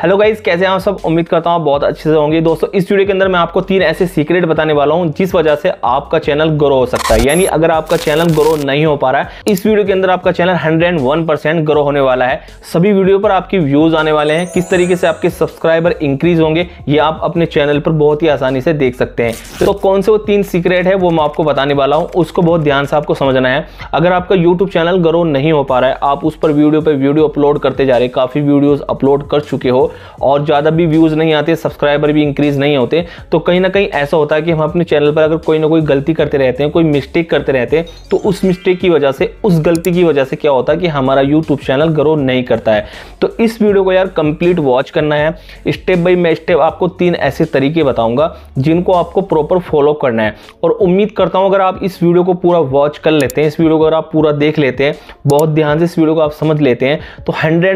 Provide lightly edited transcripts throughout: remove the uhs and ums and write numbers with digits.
Hello guys, कैसे हैं आप सब। उम्मीद करता हूँ बहुत अच्छे से होंगे। दोस्तों इस वीडियो के अंदर मैं आपको 3 ऐसे सीक्रेट बताने वाला हूँ जिस वजह से आपका चैनल ग्रो हो सकता है। यानी अगर आपका चैनल ग्रो नहीं हो पा रहा है, इस वीडियो के अंदर आपका चैनल 101% ग्रो होने वाला है। सभी वीडियो पर आपकी व्यूज आने वाले हैं, किस तरीके से आपके सब्सक्राइबर इंक्रीज होंगे ये आप अपने चैनल पर बहुत ही आसानी से देख सकते हैं। तो कौन से वो 3 सीक्रेट है वो मैं आपको बताने वाला हूँ, उसको बहुत ध्यान से आपको समझना है। अगर आपका यूट्यूब चैनल ग्रो नहीं हो पा रहा है, आप उस पर वीडियो अपलोड करते जा रहे हैं, काफी वीडियोस अपलोड कर चुके हो और ज्यादा भी व्यूज नहीं आते, सब्सक्राइबर भी इंक्रीज नहीं होते, तो कहीं ना कहीं ऐसा होता है कि हम अपने चैनल पर अगर कोई ना कोई गलती करते रहते हैं, कोई मिस्टेक करते रहते हैं, तो उस मिस्टेक की वजह से, उस गलती की वजह से क्या होता है कि हमारा यूट्यूब चैनल ग्रो नहीं करता है। तो इस वीडियो को यार कंप्लीट वॉच करना है। स्टेप बाय स्टेप आपको 3 ऐसे तरीके बताऊंगा जिनको आपको प्रॉपर फॉलो करना है। और उम्मीद करता हूं अगर आप इस वीडियो को पूरा वॉच कर लेते हैं, इस वीडियो को अगर आप पूरा देख लेते हैं, बहुत ध्यान से इस वीडियो को आप समझ लेते हैं, तो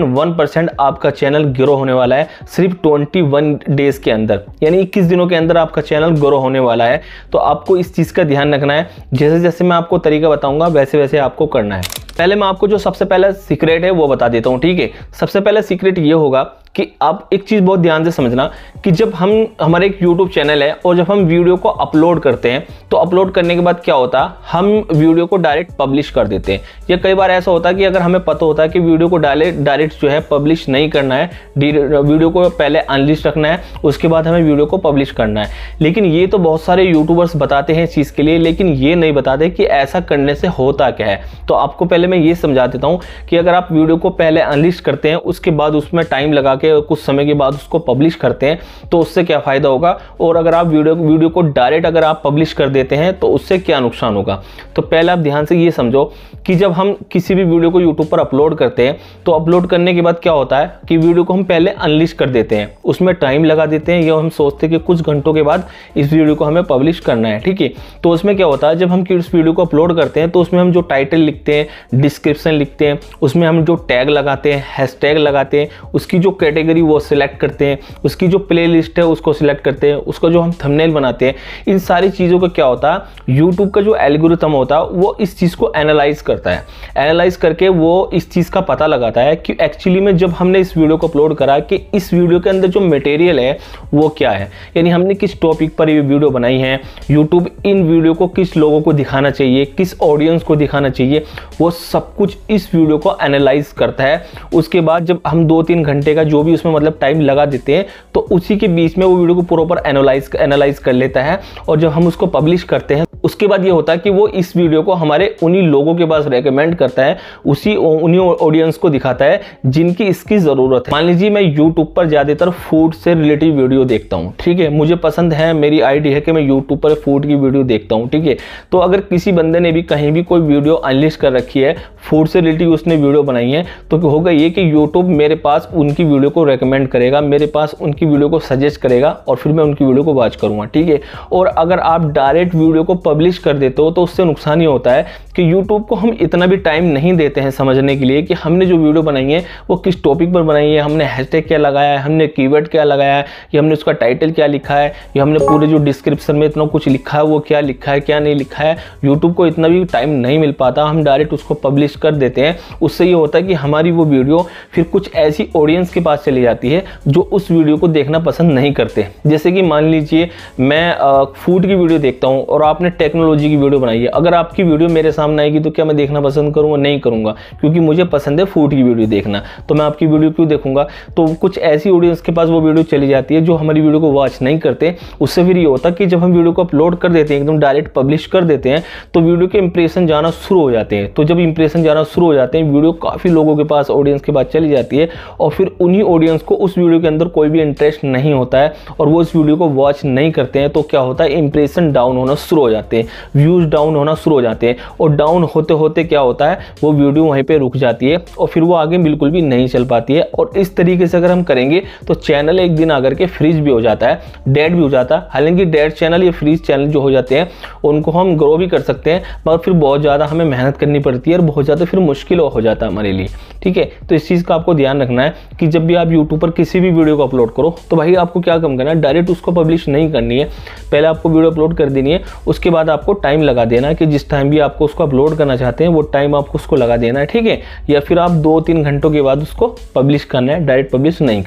101% आपका चैनल ग्रो होने वाला है सिर्फ 21 डेज के अंदर, यानी 21 दिनों के अंदर आपका चैनल ग्रो होने वाला है। तो आपको इस चीज का ध्यान रखना है। जैसे जैसे मैं आपको तरीका बताऊंगा वैसे वैसे आपको करना है। पहले मैं आपको जो सबसे पहला सीक्रेट है वो बता देता हूं, ठीक है। सबसे पहला सीक्रेट ये होगा कि आप एक चीज बहुत ध्यान से समझना कि जब हमारे एक YouTube चैनल है और जब हम वीडियो को अपलोड करते हैं, तो अपलोड करने के बाद क्या होता है, हम वीडियो को डायरेक्ट पब्लिश कर देते हैं। या कई बार ऐसा होता है कि अगर हमें पता होता है कि वीडियो को डायरेक्ट जो है पब्लिश नहीं करना है, वीडियो को पहले अनलिस्ट रखना है, उसके बाद हमें वीडियो को पब्लिश करना है। लेकिन ये तो बहुत सारे यूट्यूबर्स बताते हैं इस चीज के लिए, लेकिन ये नहीं बताते कि ऐसा करने से होता क्या है। तो आपको पहले मैं ये समझा देता हूं कि अगर आप वीडियो को पहले अनलिस्ट करते हैं, उसके बाद उसमें टाइम लगा के कुछ समय के बाद उसको पब्लिश करते हैं, तो उससे क्या फायदा होगा, और अगर आप वीडियो को डायरेक्ट अगर आप पब्लिश कर देते हैं तो उससे क्या नुकसान होगा। तो पहले आप ध्यान से ये समझो कि जब हम किसी भी वीडियो को यूट्यूब पर अपलोड करते हैं, तो अपलोड करने के बाद क्या होता है कि वीडियो को हम पहले अनलिस्ट कर देते हैं, उसमें टाइम लगा देते हैं, या हम सोचते हैं कि कुछ घंटों के बाद इस वीडियो को हमें पब्लिश करना है, ठीक है। तो उसमें क्या होता है, जब हम इस वीडियो को अपलोड करते हैं तो उसमें हम जो टाइटल लिखते हैं, डिस्क्रिप्शन लिखते हैं, उसमें हम जो टैग लगाते हैं, हैशटैग लगाते हैं, उसकी जो कैटेगरी वो सिलेक्ट करते हैं, उसकी जो प्लेलिस्ट है उसको सिलेक्ट करते हैं, उसका जो हम थंबनेल बनाते हैं, इन सारी चीज़ों का क्या होता है, यूट्यूब का जो एल्गोरिथम होता है वो इस चीज़ को एनालाइज करता है। एनालाइज करके वो इस चीज़ का पता लगाता है कि एक्चुअली में जब हमने इस वीडियो को अपलोड करा कि इस वीडियो के अंदर जो मटेरियल है वो क्या है, यानी हमने किस टॉपिक पर ये वीडियो बनाई है, यूट्यूब इन वीडियो को किस लोगों को दिखाना चाहिए, किस ऑडियंस को दिखाना चाहिए, वो सब कुछ इस वीडियो को एनालाइज करता है। उसके बाद जब हम 2-3 घंटे का जो भी उसमें मतलब टाइम लगा देते हैं, तो उसी के बीच में वो वीडियो को प्रॉपर एनालाइज कर लेता है, और जब हम उसको पब्लिश करते हैं उसके बाद ये होता है कि वो इस वीडियो को हमारे उन्हीं लोगों के पास रेकमेंड करता है, उन्हीं ऑडियंस को दिखाता है जिनकी इसकी जरूरत है। मान लीजिए मैं यूट्यूब पर ज्यादातर फूड से रिलेटिव वीडियो देखता हूँ, ठीक है, मुझे पसंद है, मेरी आईडी है कि मैं यूट्यूब पर फूड की वीडियो देखता हूँ, ठीक है। तो अगर किसी बंदे ने भी कहीं भी कोई वीडियो अनलिस्ट कर रखी है, फूड से रिलेटिव उसने वीडियो बनाई है, तो होगा ये कि यूट्यूब मेरे पास उनकी वीडियो को रेकमेंड करेगा, मेरे पास उनकी वीडियो को सजेस्ट करेगा, और फिर मैं उनकी वीडियो को वॉच करूंगा, ठीक है। और अगर आप डायरेक्ट वीडियो को पब्लिश कर देते हो तो उससे नुकसान ये होता है कि यूट्यूब को हम इतना भी टाइम नहीं देते हैं समझने के लिए कि हमने जो वीडियो बनाई है वो किस टॉपिक पर बनाई है, हमने हैशटैग क्या लगाया है, हमने कीवर्ड क्या लगाया है, या हमने उसका टाइटल क्या लिखा है, या हमने पूरे जो डिस्क्रिप्शन में इतना कुछ लिखा है वो क्या लिखा है, क्या नहीं लिखा है। यूट्यूब को इतना भी टाइम नहीं मिल पाता, हम डायरेक्ट उसको पब्लिश कर देते हैं। उससे ये होता है कि हमारी वो वीडियो फिर कुछ ऐसी ऑडियंस के पास चली जाती है जो उस वीडियो को देखना पसंद नहीं करते। जैसे कि मान लीजिए मैं फूड की वीडियो देखता हूं और आपने टेक्नोलॉजी की वीडियो बनाई है, अगर आपकी वीडियो मेरे सामने आएगी तो क्या मैं देखना पसंद करूंगा? नहीं करूंगा, क्योंकि मुझे पसंद है फूड की वीडियो देखना, तो मैं आपकी वीडियो क्यों देखूंगा। तो कुछ ऐसी ऑडियंस के पास वो वीडियो चली जाती है जो हमारी वीडियो को वॉच नहीं करते। उससे फिर ये होता है कि जब हम वीडियो को अपलोड कर देते हैं, एकदम डायरेक्ट पब्लिश कर देते हैं, तो वीडियो के इंप्रेशन जाना शुरू हो जाते हैं। तो जब इंप्रेशन जाना शुरू हो जाते हैं, वीडियो काफी लोगों के पास, ऑडियंस के पास चली जाती है, और फिर उन्हीं ऑडियंस को उस वीडियो के अंदर कोई भी इंटरेस्ट नहीं होता है और वो इस वीडियो को वॉच नहीं करते हैं। तो क्या होता है, इंप्रेशन डाउन होना शुरू हो जाते हैं, व्यूज डाउन होना शुरू हो जाते हैं, और डाउन होते होते क्या होता है, वो वीडियो वहीं पे रुक जाती है और फिर वो आगे बिल्कुल भी नहीं चल पाती है। और इस तरीके से अगर हम करेंगे तो चैनल एक दिन आकर के फ्रीज भी हो जाता है, डेड भी हो जाता है। हालांकि डेड चैनल या फ्रीज चैनल जो हो जाते हैं उनको हम ग्रो भी कर सकते हैं, मगर फिर बहुत ज़्यादा हमें मेहनत करनी पड़ती है और बहुत ज़्यादा फिर मुश्किल हो जाता है हमारे लिए, ठीक है। तो इस चीज़ का आपको ध्यान रखना है कि जब भी आप यूट्यूब पर किसी भी वीडियो को अपलोड करो तो भाई आपको क्या काम करना है, डायरेक्ट उसको पब्लिश नहीं करनी है। पहले आपको वीडियो अपलोड कर देनी है, उसके बाद आपको टाइम लगा देना है कि जिस टाइम भी आपको उसको अपलोड करना चाहते हैं वो टाइम आपको उसको लगा देना है, ठीक है। या फिर आप 2-3 घंटों के बाद उसको पब्लिश करना है, डायरेक्ट पब्लिश नहीं करना है।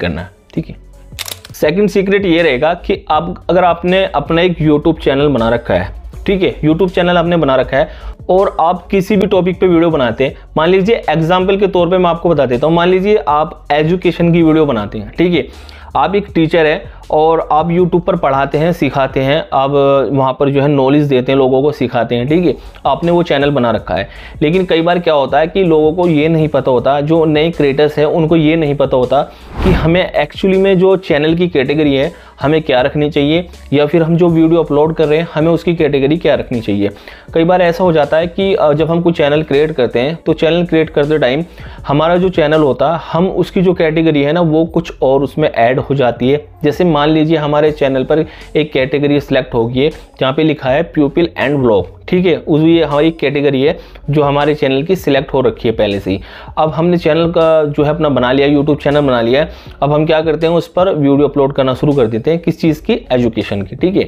ठीक है। सेकंड सीक्रेट ये रहेगा कि आप अगर आपने अपना एक यूट्यूब चैनल बना रखा है, ठीक है, यूट्यूब चैनल आपने बना रखा है और आप किसी भी टॉपिक पे वीडियो बनाते हैं, मान लीजिए एग्जाम्पल के तौर पे मैं आपको बता देता हूँ, मान लीजिए आप एजुकेशन की वीडियो बनाते हैं, ठीक है, आप एक टीचर हैं और आप YouTube पर पढ़ाते हैं, सिखाते हैं, आप वहाँ पर जो है नॉलेज देते हैं, लोगों को सिखाते हैं, ठीक है, आपने वो चैनल बना रखा है। लेकिन कई बार क्या होता है कि लोगों को ये नहीं पता होता, जो नए क्रिएटर्स हैं उनको ये नहीं पता होता कि हमें एक्चुअली में जो चैनल की कैटेगरी है हमें क्या रखनी चाहिए, या फिर हम जो वीडियो अपलोड कर रहे हैं हमें उसकी कैटेगरी क्या रखनी चाहिए। कई बार ऐसा हो जाता है कि जब हम कोई चैनल क्रिएट करते हैं तो चैनल क्रिएट करते टाइम हमारा जो चैनल होता है, हम उसकी जो कैटेगरी है ना वो कुछ और उसमें ऐड हो जाती है। जैसे मान लीजिए हमारे चैनल पर एक कैटेगरी सिलेक्ट होगी है जहाँ पे लिखा है प्यूपिल एंड व्लॉग, ठीक है, उस ये हमारी कैटेगरी है जो हमारे चैनल की सिलेक्ट हो रखी है पहले से ही। अब हमने चैनल का जो है अपना बना लिया, यूट्यूब चैनल बना लिया है, अब हम क्या करते हैं उस पर वीडियो अपलोड करना शुरू कर देते हैं, किस चीज़ की, एजुकेशन की, ठीक है।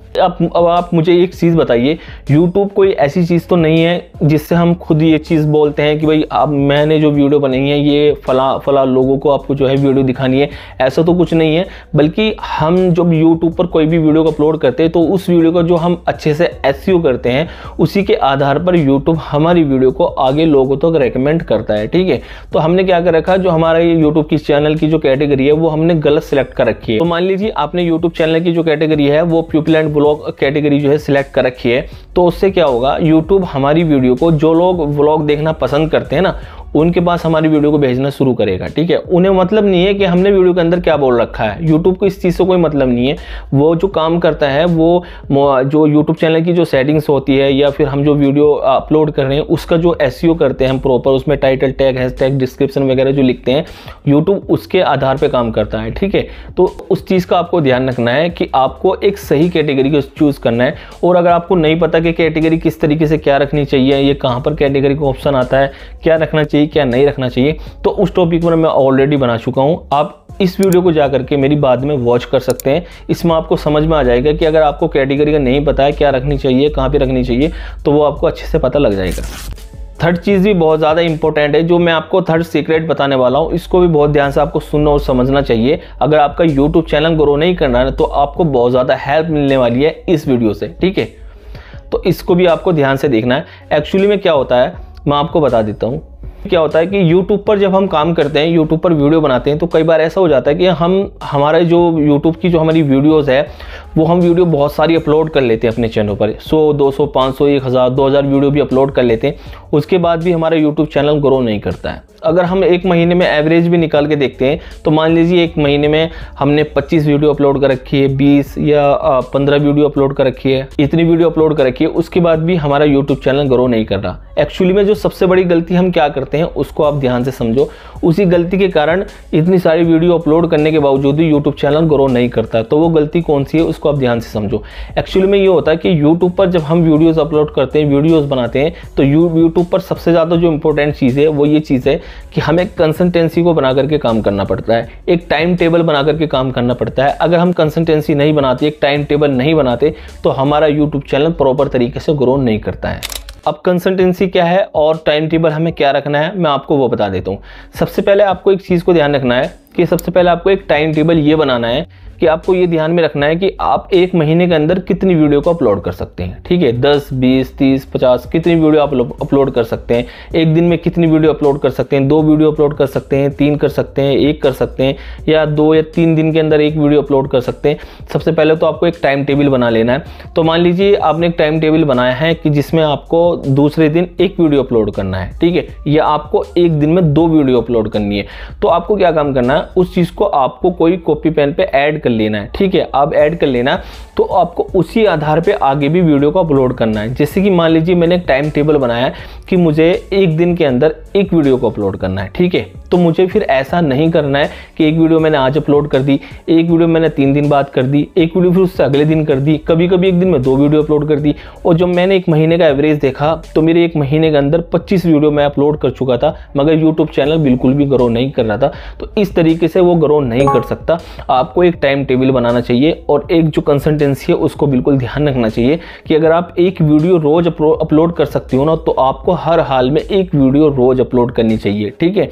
अब आप मुझे एक चीज़ बताइए, YouTube कोई ऐसी चीज़ तो नहीं है जिससे हम खुद ये चीज़ बोलते हैं कि भाई अब मैंने जो वीडियो बनाई है ये फला लोगों को आपको जो है वीडियो दिखानी है, ऐसा तो कुछ नहीं है। बल्कि हम जब YouTube पर कोई भी वीडियो को अपलोड करते हैं तो उस वीडियो का जो हम अच्छे से SEO करते हैं उसी के आधार पर YouTube हमारी वीडियो को आगे लोगों तक रेकमेंड करता है, ठीक है। तो हमने क्या कर रखा, जो हमारा ये यूट्यूब की चैनल की जो कैटेगरी है वो हमने गलत सिलेक्ट कर रखी है। तो मान लीजिए आपने यूट्यूब चैनल की जो कैटेगरी है वो प्यूपिल एंड व्लॉग कैटेगरी जो है सिलेक्ट कर रखी है, तो उससे क्या होगा, यूट्यूब हमारी वीडियो को, जो लोग व्लॉग देखना पसंद करते हैं ना उनके पास हमारी वीडियो को भेजना शुरू करेगा, ठीक है। उन्हें मतलब नहीं है कि हमने वीडियो के अंदर क्या बोल रखा है, यूट्यूब को इस चीज़ से कोई मतलब नहीं है। वो जो काम करता है वो जो यूट्यूब चैनल की जो सेटिंग्स होती है या फिर हम जो वीडियो अपलोड कर रहे हैं उसका जो SEO करते हैं हम प्रॉपर, उसमें टाइटल टैग, हैशटैग, डिस्क्रिप्शन वगैरह जो लिखते हैं, यूट्यूब उसके आधार पर काम करता है, ठीक है। तो उस चीज़ का आपको ध्यान रखना है कि आपको एक सही कैटेगरी को चूज़ करना है। और अगर आपको नहीं पता कि कैटेगरी किस तरीके से क्या रखनी चाहिए, ये कहाँ पर कैटेगरी का ऑप्शन आता है, क्या रखना चाहिए क्या नहीं रखना चाहिए, तो उस टॉपिक पर मैं ऑलरेडी बना चुका हूं। आप इस वीडियो को जाकर के मेरी बाद में वॉच कर सकते हैं, इसमें आपको समझ में आ जाएगा कि अगर आपको कैटेगरी का नहीं पता है क्या रखनी चाहिए, कहां पे रखनी चाहिए, तो वो आपको अच्छे से पता लग जाएगा। थर्ड चीज़ भी बहुत ज़्यादा इंपॉर्टेंट है, जो मैं आपको थर्ड सीक्रेट बताने वाला हूँ, इसको भी बहुत ध्यान से आपको सुनना और समझना चाहिए। अगर आपका यूट्यूब चैनल ग्रो नहीं करना है तो आपको बहुत ज़्यादा हेल्प मिलने वाली है इस वीडियो से, ठीक है। तो इसको भी आपको ध्यान से देखना है। एक्चुअली में क्या होता है मैं आपको बता देता हूँ। क्या होता है कि YouTube पर जब हम काम करते हैं, YouTube पर वीडियो बनाते हैं, तो कई बार ऐसा हो जाता है कि हमारे जो YouTube की जो हमारी वीडियोस है वो हम वीडियो बहुत सारी अपलोड कर लेते हैं अपने चैनल पर, 100, 200, 500, 1000, 2000 वीडियो भी अपलोड कर लेते हैं। उसके बाद भी हमारा YouTube चैनल ग्रो नहीं करता है। अगर हम एक महीने में एवरेज भी निकाल के देखते हैं तो मान लीजिए एक महीने में हमने 25 वीडियो अपलोड कर रखी है, 20 या 15 वीडियो अपलोड कर रखी है, इतनी वीडियो अपलोड कर रखी है, उसके बाद भी हमारा यूट्यूब चैनल ग्रो नहीं कर रहा। एक्चुअली में जो सबसे बड़ी गलती हम क्या करते हैं उसको आप ध्यान से समझो। उसी गलती के कारण इतनी सारी वीडियो अपलोड करने के बावजूद भी यूट्यूब चैनल ग्रो नहीं करता। तो वो गलती कौन सी है उसको आप ध्यान से समझो। एक्चुअली में ये होता है कि यूट्यूब पर जब हम वीडियोज़ अपलोड करते हैं, वीडियोज़ बनाते हैं, तो यूट्यूब पर सबसे ज़्यादा जो इंपॉर्टेंट चीज़ है वो ये चीज़ है कि हमें कंसिस्टेंसी को बना करके काम करना पड़ता है, एक टाइम टेबल बना करके काम करना पड़ता है। अगर हम कंसिस्टेंसी नहीं बनाते, एक टाइम टेबल नहीं बनाते, तो हमारा यूट्यूब चैनल प्रॉपर तरीके से ग्रो नहीं करता है। अब कंसिस्टेंसी क्या है और टाइम टेबल हमें क्या रखना है मैं आपको वो बता देता हूँ। सबसे पहले आपको एक चीज़ को ध्यान रखना है कि सबसे पहले आपको एक टाइम टेबल ये बनाना है कि आपको ये ध्यान में रखना है कि आप एक महीने के अंदर कितनी वीडियो को अपलोड कर सकते हैं, ठीक है। 10, 20, 30, 50 कितनी वीडियो आप अपलोड कर सकते हैं, एक दिन में कितनी वीडियो अपलोड कर सकते हैं, 2 वीडियो अपलोड कर सकते हैं, 3 कर सकते हैं, 1 कर सकते हैं, या 2 या 3 दिन के अंदर 1 वीडियो अपलोड कर सकते हैं। सबसे पहले तो आपको एक टाइम टेबल बना लेना है। तो मान लीजिए आपने एक टाइम टेबल बनाया है कि जिसमें आपको दूसरे दिन 1 वीडियो अपलोड करना है, ठीक है, या आपको एक दिन में 2 वीडियो अपलोड करनी है। तो आपको क्या काम करना है, उस चीज़ को आपको कोई कॉपी पेन पे ऐड कर लेना है, ठीक है। आप ऐड कर लेना, तो आपको उसी आधार पे आगे भी वीडियो को अपलोड करना है। जैसे कि मान लीजिए मैंने एक टाइम टेबल बनाया है कि मुझे एक दिन के अंदर 1 वीडियो को अपलोड करना है, ठीक है। तो मुझे फिर ऐसा नहीं करना है कि 1 वीडियो मैंने आज अपलोड कर दी, 1 वीडियो मैंने 3 दिन बाद कर दी, 1 वीडियो फिर उससे अगले दिन कर दी, कभी कभी एक दिन में 2 वीडियो अपलोड कर दी। और जब मैंने एक महीने का एवरेज देखा तो मेरे एक महीने के अंदर 25 वीडियो मैं अपलोड कर चुका था, मगर यूट्यूब चैनल बिल्कुल भी ग्रो नहीं कर रहा था। तो इस तरीके से वो ग्रो नहीं कर सकता। आपको एक टाइम टेबल बनाना चाहिए और एक जो कंसिस्टेंसी है उसको बिल्कुल ध्यान रखना चाहिए कि अगर आप एक वीडियो रोज अपलोड कर सकते हो ना, तो आपको हर हाल में 1 वीडियो रोज अपलोड करनी चाहिए, ठीक है।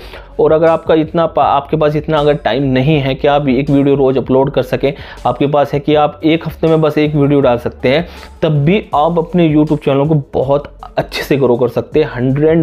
और अगर आपके पास इतना अगर टाइम नहीं है कि आप एक वीडियो रोज अपलोड कर सकें, आपके पास है कि आप एक हफ्ते में बस एक वीडियो डाल सकते हैं, तब भी आप अपने यूट्यूब चैनल को बहुत अच्छे से ग्रो कर सकते हैं,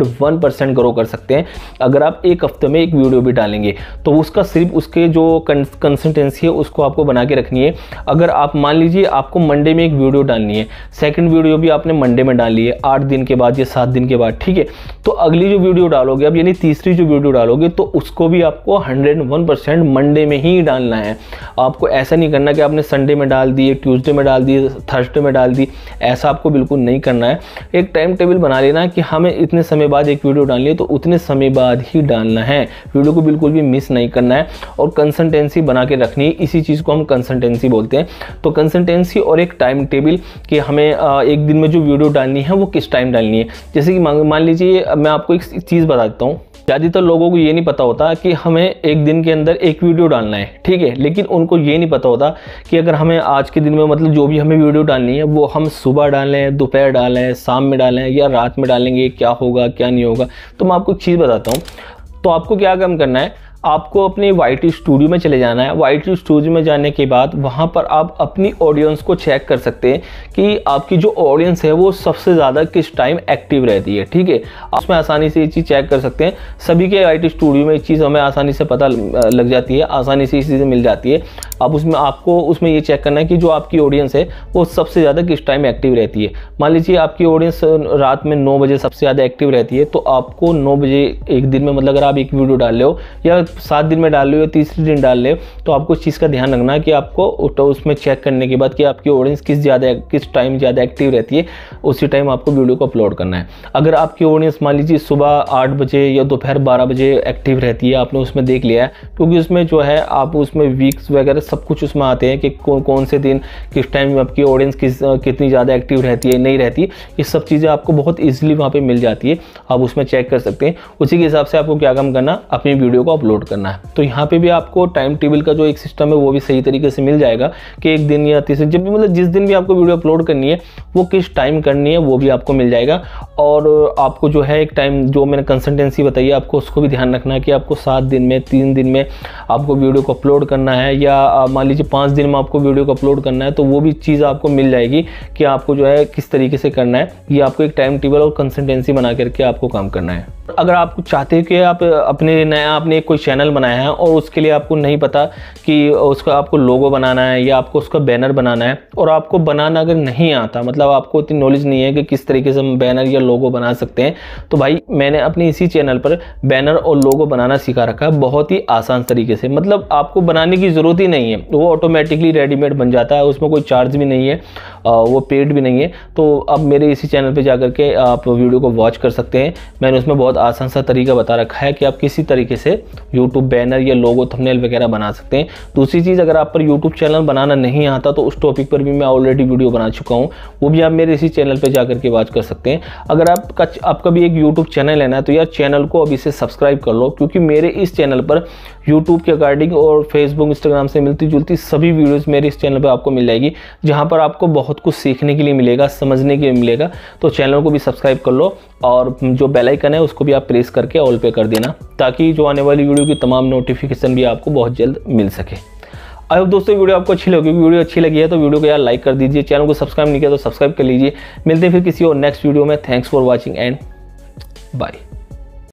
101% ग्रो कर सकते हैं। अगर आप एक हफ्ते में एक वीडियो भी डालेंगे तो उसका सिर्फ उसके जो कंसिस्टेंसी है उसको आपको बना के रखनी है। अगर आप मान लीजिए आपको मंडे में एक वीडियो डालनी है, सेकंड वीडियो भी आपने मंडे में डाली है 8 दिन के बाद या 7 दिन के बाद, ठीक है, तो अगली जो वीडियो डालोगे अब यानी तीसरी जो वीडियो डालोगे तो उसको भी आपको 101% मंडे में ही डालना है। आपको ऐसा नहीं करना कि आपने संडे में डाल दिए, ट्यूसडे में डाल दिए, थर्सडे में डाल दी, ऐसा आपको बिल्कुल नहीं करना है। एक टाइम टेबल बना लेना कि हमें इतने समय बाद एक वीडियो डालनी है तो उतने समय बाद ही डालना है, वीडियो को बिल्कुल भी मिस नहीं करना है और कंसिस्टेंसी बना के रखनी है। इसी चीज़ को हम कंसिस्टेंसी बोलते हैं। तो कंसिस्टेंसी और एक टाइम टेबल कि हमें एक दिन में जो वीडियो डालनी है वो किस टाइम डालनी है। जैसे कि मान लीजिए मैं आपको एक चीज़ बता देता हूँ, ज़्यादातर लोगों को ये नहीं पता होता कि हमें एक दिन के अंदर एक वीडियो डालना है, ठीक है, लेकिन उनको ये नहीं पता होता कि अगर हमें आज के दिन में मतलब जो भी हमें वीडियो डालनी है वो हम सुबह डालें, दोपहर डालें, शाम में डालें या रात में डालेंगे, क्या होगा क्या नहीं होगा। तो मैं आपको एक चीज़ बताता हूँ। तो आपको क्या काम करना है, आपको अपने YT स्टूडियो में चले जाना है। YT स्टूडियो में जाने के बाद वहाँ पर आप अपनी ऑडियंस को चेक कर सकते हैं कि आपकी जो ऑडियंस है वो सबसे ज़्यादा किस टाइम एक्टिव रहती है, ठीक है। उसमें आसानी से ये चीज़ चेक कर सकते हैं। सभी के YT स्टूडियो में ये चीज़ हमें आसानी से पता लग जाती है, आसानी से ये चीज़ें मिल जाती है। अब आपको उसमें ये चेक करना है कि जो आपकी ऑडियंस है वो सबसे ज़्यादा किस टाइम एक्टिव रहती है। मान लीजिए आपकी ऑडियंस रात में 9 बजे सबसे ज़्यादा एक्टिव रहती है, तो आपको 9 बजे एक दिन में, मतलब अगर आप एक वीडियो डाल रहे हो या 7 दिन में डाल रहे हो या तीसरे दिन डाल रहे हो, तो आपको इस चीज़ का ध्यान रखना है कि आपको उसमें चेक करने के बाद कि आपकी ऑडियंस किस टाइम ज़्यादा एक्टिव रहती है, उसी टाइम आपको वीडियो को अपलोड करना है। अगर आपकी ऑडियंस मान लीजिए सुबह 8 बजे या दोपहर 12 बजे एक्टिव रहती है, आपने उसमें देख लिया है, क्योंकि उसमें जो है आप उसमें वीक्स वगैरह सब कुछ उसमें आते हैं कि कौन से दिन किस टाइम में आपकी ऑडियंस कितनी ज़्यादा एक्टिव रहती है, नहीं रहती, ये सब चीज़ें आपको बहुत ईजिली वहाँ पर मिल जाती है। आप उसमें चेक कर सकते हैं। उसी के हिसाब से आपको क्या काम करना, अपनी वीडियो को अपलोड करना है। तो यहाँ पे भी आपको टाइम टेबल का जो एक सिस्टम है वो भी सही तरीके से मिल जाएगा कि एक दिन या तीसरे, जब भी मतलब जिस दिन भी आपको वीडियो अपलोड करनी है वो किस टाइम करनी है वो भी आपको मिल जाएगा। और आपको जो है एक टाइम जो मैंने कंसिस्टेंसी बताई है आपको उसको भी ध्यान रखना है कि आपको 7 दिन में, 3 दिन में आपको वीडियो को अपलोड करना है या मान लीजिए 5 दिन में आपको वीडियो को अपलोड करना है, तो वो भी चीज़ आपको मिल जाएगी कि आपको जो है किस तरीके से करना है। ये आपको एक टाइम टेबल और कंसिस्टेंसी बना करके आपको काम करना है। अगर आप चाहते हो कि आप आपने कोई चैनल बनाया है और उसके लिए आपको नहीं पता कि उसका आपको लोगो बनाना है या आपको उसका बैनर बनाना है, और आपको बनाना अगर नहीं आता, मतलब आपको इतनी नॉलेज नहीं है कि किस तरीके से हम बैनर या लोगो बना सकते हैं, तो भाई मैंने अपने इसी चैनल पर बैनर और लोगो बनाना सिखा रखा है बहुत ही आसान तरीके से। मतलब आपको बनाने की ज़रूरत ही नहीं है, वो ऑटोमेटिकली रेडीमेड बन जाता है, उसमें कोई चार्ज भी नहीं है, वो पेड भी नहीं है। तो अब मेरे इसी चैनल पर जाकर के आप वीडियो को वॉच कर सकते हैं। मैंने उसमें बहुत आसान सा तरीका बता रखा है कि आप किसी तरीके से यूट्यूब बैनर या लोगो थंबनेल वगैरह बना सकते हैं। दूसरी चीज़, अगर आप पर यूट्यूब चैनल बनाना नहीं आता तो उस टॉपिक पर भी मैं ऑलरेडी वीडियो बना चुका हूँ, वो भी आप मेरे इसी चैनल पे जाकर के वॉच कर सकते हैं। अगर आपका भी एक यूट्यूब चैनल है ना, तो यार चैनल को अभी से सब्सक्राइब कर लो, क्योंकि मेरे इस चैनल पर यूट्यूब के अकॉर्डिंग और फेसबुक इंस्टाग्राम से मिलती जुलती सभी वीडियोज़ मेरे इस चैनल पर आपको मिल जाएगी, जहाँ पर आपको बहुत कुछ सीखने के लिए मिलेगा, समझने के लिए मिलेगा। तो चैनल को भी सब्सक्राइब कर लो और जो बेल आइकन है उसको भी आप प्रेस करके ऑल पे कर देना, ताकि जो आने वाली वीडियो की तमाम नोटिफिकेशन भी आपको बहुत जल्द मिल सके। आई होप दोस्तों वीडियो आपको अच्छी लगी। वीडियो अच्छी लगी है तो वीडियो को यार लाइक कर दीजिए, चैनल को सब्सक्राइब नहीं किया तो सब्सक्राइब कर लीजिए। मिलते हैं फिर किसी और नेक्स्ट वीडियो में। Thanks for watching and bye.